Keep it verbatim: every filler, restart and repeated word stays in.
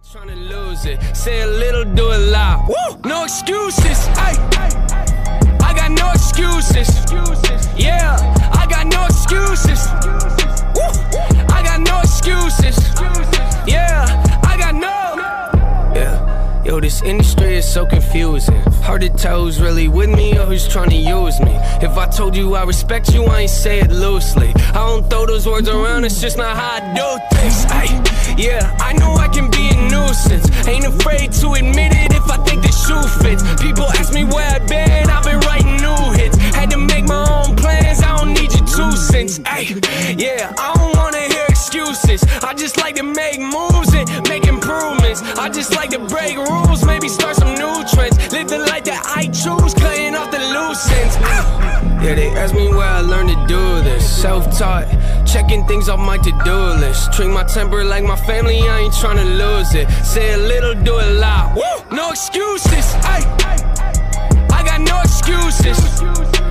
Trying to lose it, say a little, do a lot. Woo! No excuses, ay. I got no excuses. Yeah, I got no excuses. Woo! I got no excuses. Yeah, I got no. Yeah, yo, this industry is so confusing. Hard to tell who's really with me or who's trying to use me. If I told you I respect you, I ain't say it loosely. I don't throw those words around, it's just not how I do things. Ay. Yeah, I know I can be a nuisance. Ain't afraid to admit it if I think the shoe fits. People ask me where I've been, I've been writing new hits. Had to make my own plans, I don't need your two cents. Ay, yeah, I don't wanna hear excuses. I just like to make moves and make improvements. I just like to break rules, maybe start some new trends. Live the life that I choose, cutting off the loose ends. Ow. Yeah, they ask me where I learned to do this. Self-taught, checking things off my to-do list. Treat my temper like my family, I ain't trying to lose it. Say a little, do a lot. Woo! No excuses, ay. I got no excuses.